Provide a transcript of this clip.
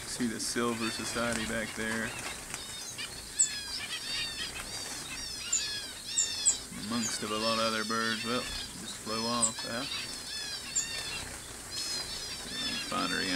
See the silver society back there. Amongst of a lot of other birds. Well, just flew off. Yeah. Find her